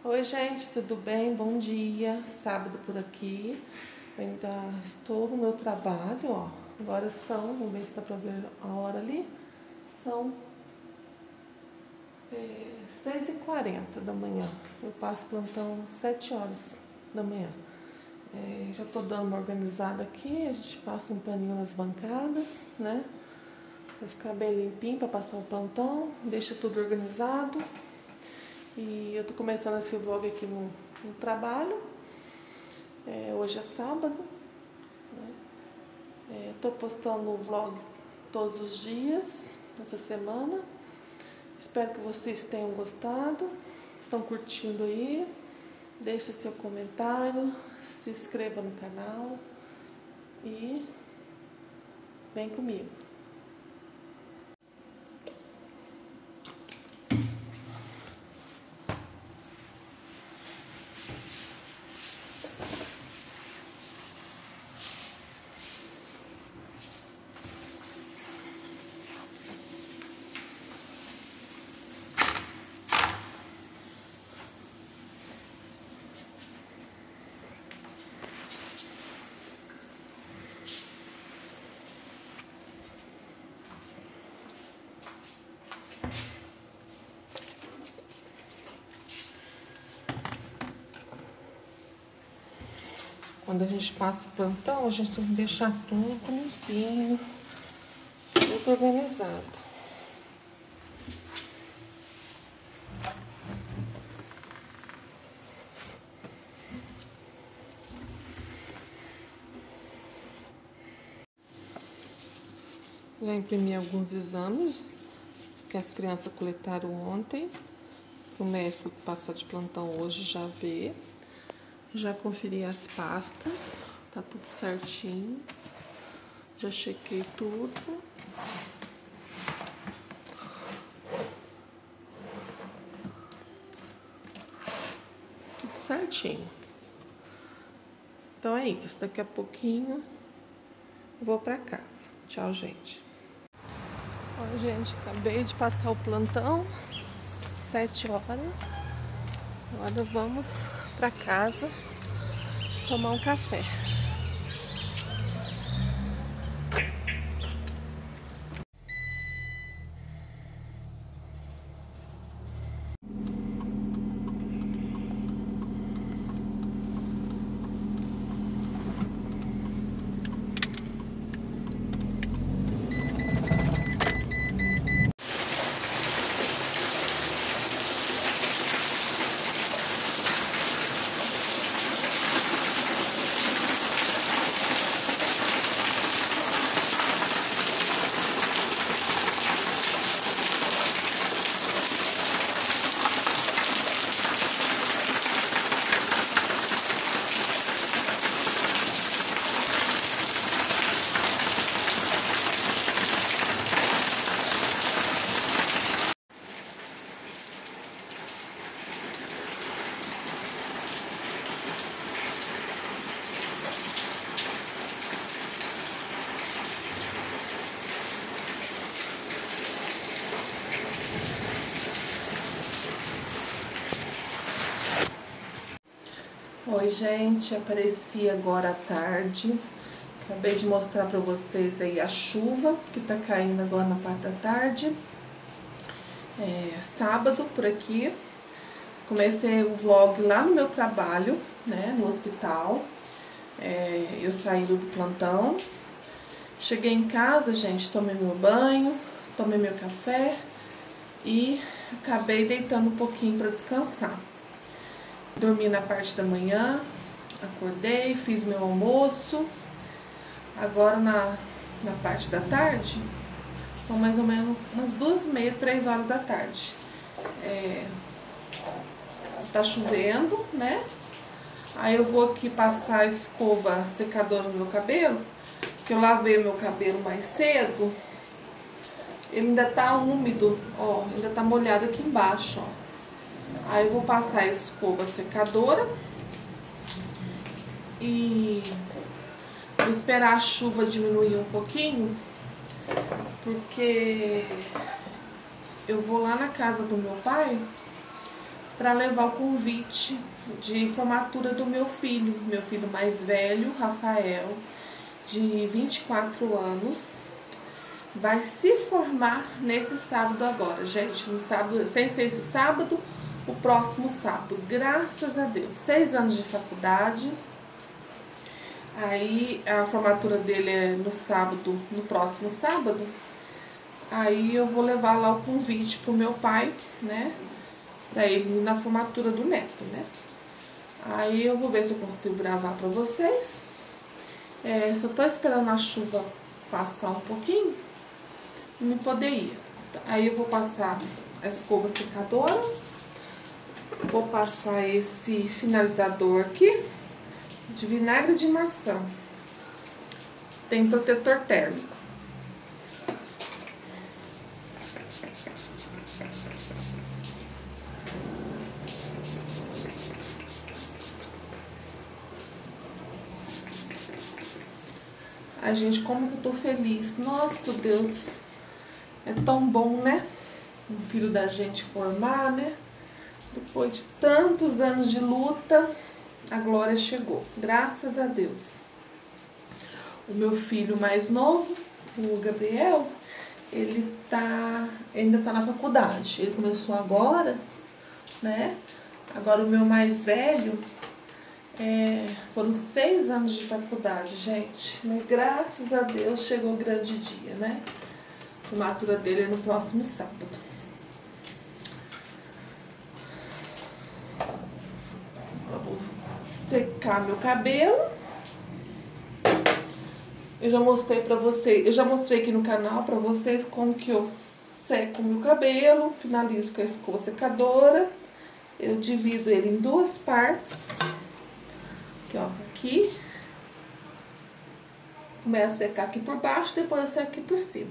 Oi gente, tudo bem? Bom dia, sábado por aqui. Ainda estou no meu trabalho, ó. Agora são, vamos ver se dá pra ver a hora ali. São 6h40 da manhã. Eu passo plantão 7 horas da manhã. Já tô dando uma organizada aqui, a gente passa um paninho nas bancadas, né? Vai ficar bem limpinho para passar o plantão, deixa tudo organizado. E eu tô começando esse vlog aqui no trabalho. Hoje é sábado, né? Tô postando o vlog todos os dias essa semana. Espero que vocês tenham gostado. Estão curtindo aí? Deixe seu comentário, se inscreva no canal e vem comigo. Quando a gente passa o plantão, a gente tem que deixar tudo limpinho, tudo organizado. Já imprimi alguns exames que as crianças coletaram ontem. O médico que passar de plantão hoje já vê. Já conferi as pastas, tá tudo certinho. Já chequei tudo. Tudo certinho. Então é isso, daqui a pouquinho vou pra casa. Tchau, gente. Ó, gente, acabei de passar o plantão, 7 horas. Agora vamos pra casa tomar um café. Oi, gente, apareci agora à tarde. Acabei de mostrar pra vocês aí a chuva que tá caindo agora na parte da tarde. Sábado por aqui. Comecei o vlog lá no meu trabalho, né, no hospital. Eu saindo do plantão. Cheguei em casa, gente, tomei meu banho, tomei meu café e acabei deitando um pouquinho pra descansar. Dormi na parte da manhã, acordei, fiz meu almoço. Agora na parte da tarde, são mais ou menos umas 2h30, 3 horas da tarde. Tá chovendo, né? Aí eu vou aqui passar a escova secadora no meu cabelo, que eu lavei o meu cabelo mais cedo. Ele ainda tá úmido, ó, ainda tá molhado aqui embaixo, ó. Aí eu vou passar a escova secadora e vou esperar a chuva diminuir um pouquinho, porque eu vou lá na casa do meu pai para levar o convite de formatura do meu filho mais velho, Rafael, de 24 anos, vai se formar nesse sábado agora, gente, no sábado, sem ser esse sábado, o próximo sábado, graças a Deus, 6 anos de faculdade. Aí a formatura dele é no sábado, no próximo sábado. Aí eu vou levar lá o convite pro meu pai, né? Pra ele ir na formatura do neto, né? Aí eu vou ver se eu consigo gravar pra vocês. Só tô esperando a chuva passar um pouquinho e me poder ir. Aí eu vou passar a escova secadora. Vou passar esse finalizador aqui de vinagre de maçã. Tem protetor térmico. Ai, gente, como que eu tô feliz. Nossa, Deus, é tão bom, né? Um filho da gente formar, né? Depois de tantos anos de luta, a glória chegou. Graças a Deus. O meu filho mais novo, o Gabriel, ele ainda tá na faculdade. Ele começou agora, né? Agora o meu mais velho, foram 6 anos de faculdade, gente. Mas graças a Deus chegou o grande dia, né? A formatura dele é no próximo sábado. Eu vou secar meu cabelo. Eu já mostrei pra vocês, eu já mostrei aqui no canal pra vocês como que eu seco meu cabelo, finalizo com a escova secadora. Eu divido ele em 2 partes. Aqui, ó, aqui. Começo a secar aqui por baixo, depois eu seco aqui por cima.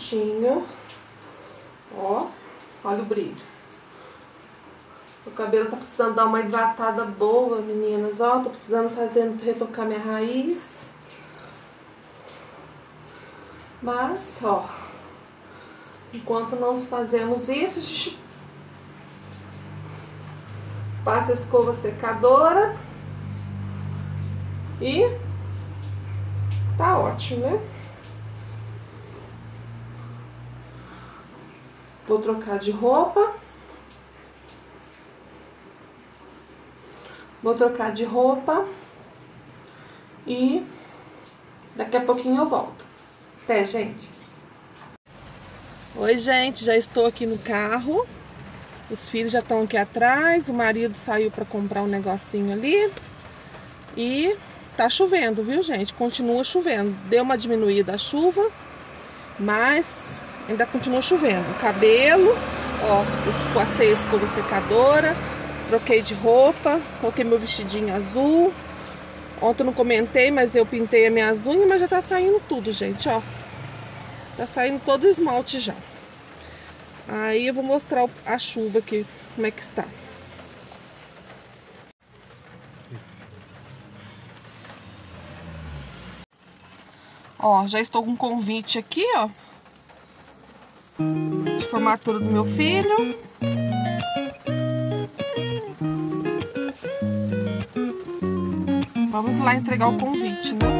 bonitinho. Ó, olha o brilho. O cabelo tá precisando dar uma hidratada boa, meninas. Ó, tô precisando retocar minha raiz. Mas, ó, enquanto nós fazemos isso, a gente passa a escova secadora e tá ótimo, né? Vou trocar de roupa. Vou trocar de roupa e daqui a pouquinho eu volto. Até, gente. Oi, gente, já estou aqui no carro. Os filhos já estão aqui atrás. O marido saiu para comprar um negocinho ali. E tá chovendo, viu, gente? Continua chovendo. Deu uma diminuída a chuva, mas ainda continua chovendo. O cabelo, ó, eu passei a escova secadora. Troquei de roupa, coloquei meu vestidinho azul. Ontem eu não comentei, mas eu pintei as minhas unhas, mas já tá saindo tudo, gente, ó. Tá saindo todo o esmalte já. Aí eu vou mostrar a chuva aqui, como é que está. Ó, já estou com um convite aqui, ó. De formatura do meu filho. Vamos lá entregar o convite, né?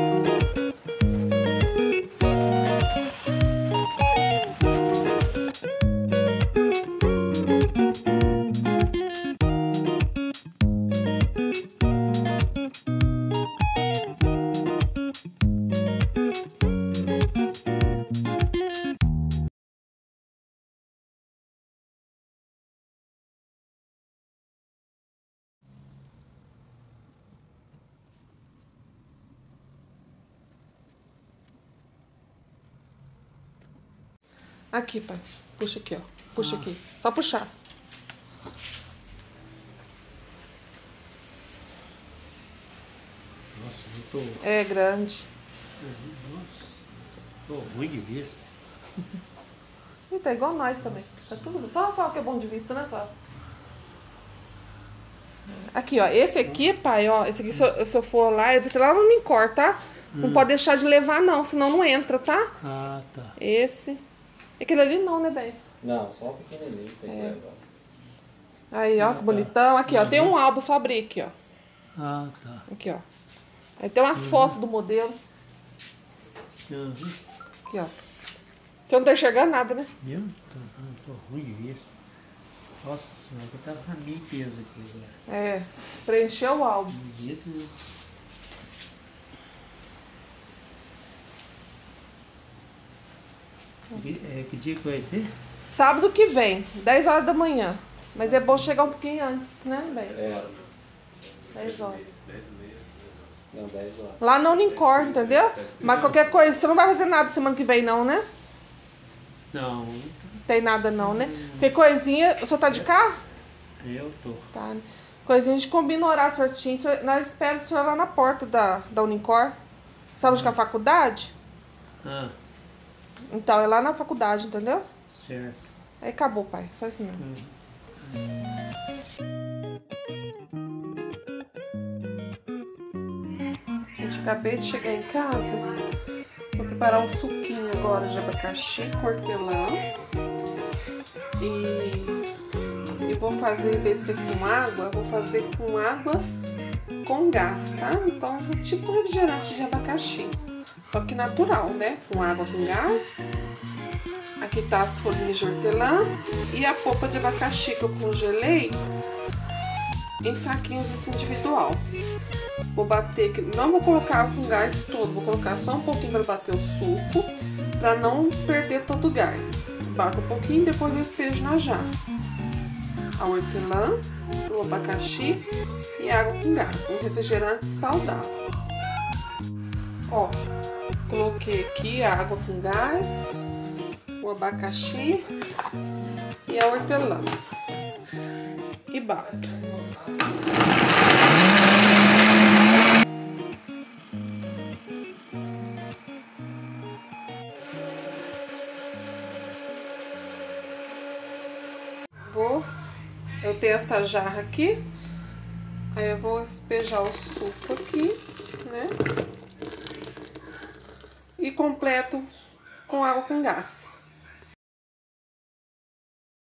Aqui, pai. Puxa aqui, ó. Puxa aqui. Só puxar. Nossa, eu tô... É grande. Nossa, tô ruim de vista. E tá igual nós também. Tá tudo... Só falar que é bom de vista, né, Flávio? Aqui, ó. Esse aqui, pai, ó. Esse aqui, se eu for lá, eu vou ser lá no Nincor, tá? Não pode deixar de levar, não. Senão não entra, tá? Ah, tá. Esse. Aquele ali não, né, bem? Não, só um pequenininho tem que levar. Aí, ó, que bonitão. Aqui, ó. Tem um álbum, só abrir aqui, ó. Ah, tá. Aqui, ó. Aí tem umas fotos do modelo. Uhum. Aqui, ó. Você não tá enxergando nada, né? Eu tô ruim de vista. Nossa senhora, eu tava na minha peso aqui agora. É. Preencheu o álbum. Bonito, né? Que dia que vai ser? Sábado que vem, 10 horas da manhã. Mas é bom chegar um pouquinho antes, né, bem? É, 10 horas. não, 10 horas. Lá no Unicor, entendeu? Mas qualquer coisa, você não vai fazer nada semana que vem, não, né? Não, Não tem nada, não, né? Porque coisinha. O senhor tá de carro? eu tô. Tá. Né? Coisinha, a gente combina o horário certinho. Nós esperamos o senhor lá na porta da Unicor. Sabe onde que é a faculdade? Ah, Então, é lá na faculdade, entendeu? certo. Aí acabou, pai. Só isso mesmo. Gente, acabei de chegar em casa. Vou preparar um suquinho agora de abacaxi com hortelã. E vou fazer, em vez de ser com água, vou fazer com água com gás, tá? Então, tipo refrigerante de abacaxi. Só que natural, né? Com água com gás. Aqui tá as folhinhas de hortelã e a polpa de abacaxi que eu congelei em saquinhos assim individual. Vou bater, não vou colocar com gás todo, vou colocar só um pouquinho para bater o suco, para não perder todo o gás. Bato um pouquinho e depois eu despejo na jarra. A hortelã, o abacaxi e água com gás, um refrigerante saudável. Ó, coloquei aqui a água com gás, o abacaxi e a hortelã e bato. tenho essa jarra aqui. Aí eu vou despejar o suco aqui, né? E completo com água com gás.